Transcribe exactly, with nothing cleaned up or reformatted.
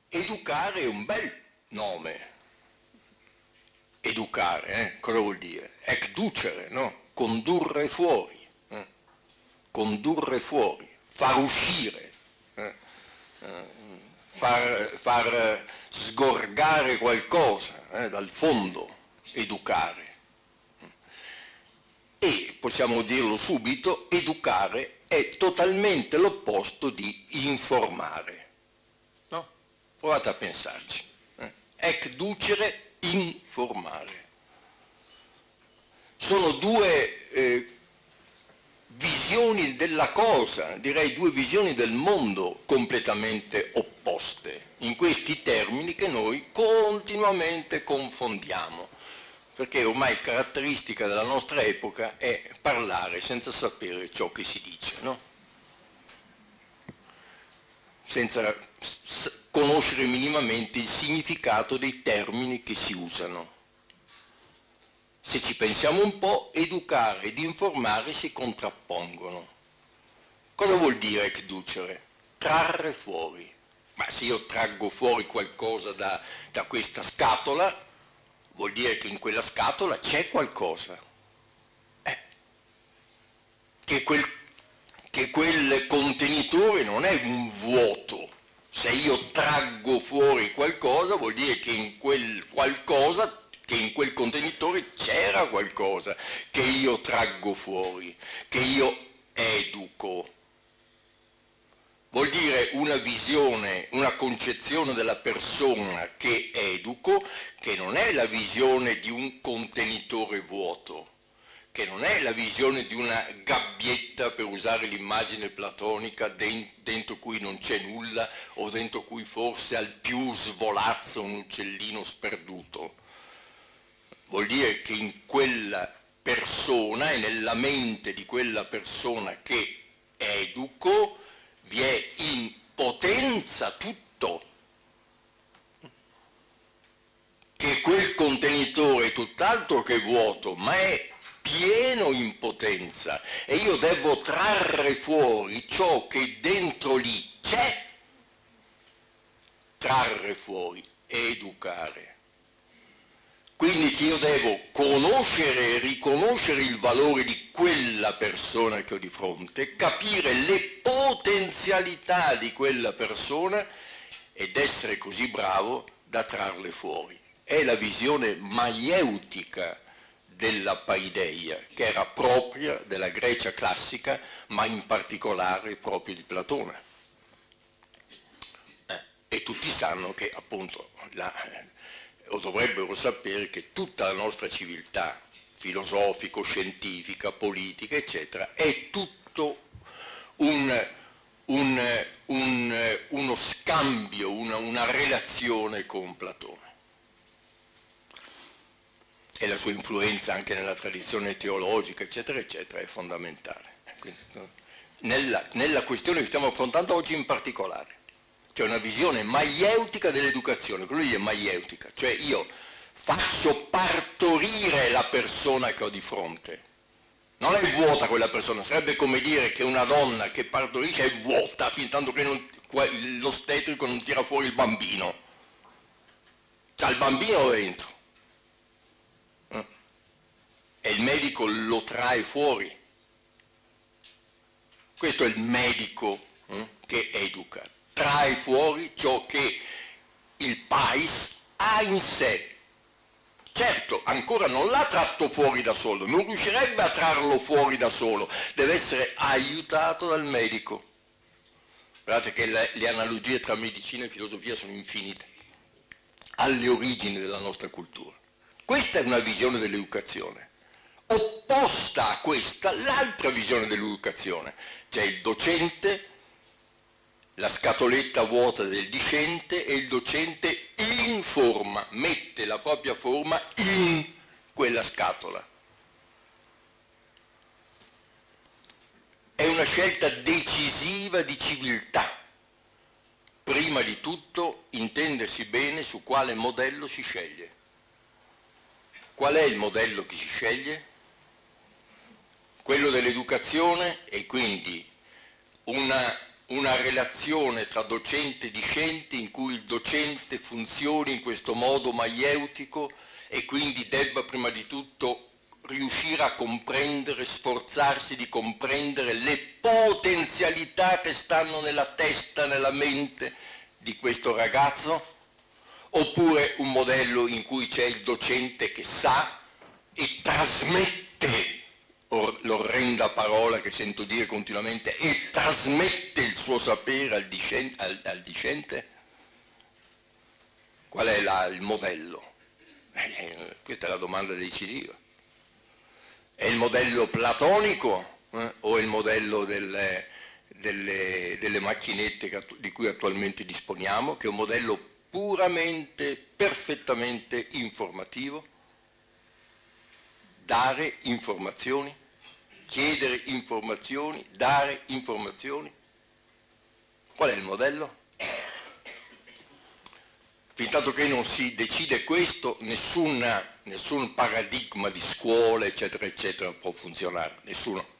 Educare è un bel nome. Educare, eh? Cosa vuol dire? Ecducere, no? Condurre fuori, eh? Condurre fuori, far uscire, eh? Eh, far, far sgorgare qualcosa eh? dal fondo, educare. E possiamo dirlo subito, educare è totalmente l'opposto di informare. No? Provate a pensarci. Eh? Ecducere, informare. Sono due eh, visioni della cosa, direi due visioni del mondo completamente opposte, in questi termini che noi continuamente confondiamo, perché ormai caratteristica della nostra epoca è parlare senza sapere ciò che si dice, no? Senza conoscere minimamente il significato dei termini che si usano. Se ci pensiamo un po', educare ed informare si contrappongono. Cosa vuol dire ecducere? Trarre fuori. Ma se io traggo fuori qualcosa da, da questa scatola, vuol dire che in quella scatola c'è qualcosa. Eh, che, quel, che quel contenitore non è un vuoto. Se io traggo fuori qualcosa, vuol dire che in quel qualcosa che in quel contenitore c'era qualcosa che io traggo fuori, che io educo. Vuol dire una visione, una concezione della persona che educo, che non è la visione di un contenitore vuoto, che non è la visione di una gabbietta, per usare l'immagine platonica, dentro cui non c'è nulla o dentro cui forse al più svolazza un uccellino sperduto. Vuol dire che in quella persona e nella mente di quella persona che educo vi è in potenza tutto, che quel contenitore è tutt'altro che vuoto, ma è pieno in potenza e io devo trarre fuori ciò che dentro lì c'è, trarre fuori, educare. Quindi che io devo conoscere e riconoscere il valore di quella persona che ho di fronte, capire le potenzialità di quella persona ed essere così bravo da trarle fuori. È la visione maieutica della paideia, che era propria della Grecia classica, ma in particolare proprio di Platone. Eh, e tutti sanno che appunto la... o dovrebbero sapere che tutta la nostra civiltà filosofico, scientifica, politica, eccetera, è tutto un, un, un, uno scambio, una, una relazione con Platone. E la sua influenza anche nella tradizione teologica, eccetera, eccetera, è fondamentale. Quindi, nella, nella questione che stiamo affrontando oggi in particolare. C'è una visione maieutica dell'educazione, quello lì è maieutica, cioè io faccio partorire la persona che ho di fronte. Non è vuota quella persona, sarebbe come dire che una donna che partorisce è vuota fin tanto che non, l'ostetrico non tira fuori il bambino. C'ha il bambino dentro. Eh? E il medico lo trae fuori. Questo è il medico eh, che educa. Trae fuori ciò che il pais ha in sé. Certo, ancora non l'ha tratto fuori da solo, non riuscirebbe a trarlo fuori da solo, deve essere aiutato dal medico. Guardate che le, le analogie tra medicina e filosofia sono infinite, alle origini della nostra cultura. Questa è una visione dell'educazione. Opposta a questa, l'altra visione dell'educazione. C'è il docente, la scatoletta vuota del discente e il docente informa, mette la propria forma in quella scatola. È una scelta decisiva di civiltà. Prima di tutto intendersi bene su quale modello si sceglie. Qual è il modello che si sceglie? Quello dell'educazione e quindi una una relazione tra docente e discente in cui il docente funzioni in questo modo maieutico e quindi debba prima di tutto riuscire a comprendere, sforzarsi di comprendere le potenzialità che stanno nella testa, nella mente di questo ragazzo, oppure un modello in cui c'è il docente che sa e trasmette, l'orrenda parola che sento dire continuamente, e trasmette il suo sapere al discente? Al, al discente? Qual è la, il modello? Eh, questa è la domanda decisiva. È il modello platonico eh, o è il modello delle, delle, delle macchinette che, di cui attualmente disponiamo, che è un modello puramente, perfettamente informativo? Dare informazioni, chiedere informazioni, dare informazioni. Qual è il modello? Fintanto che non si decide questo, nessuna, nessun paradigma di scuola, eccetera, eccetera, può funzionare, nessuno.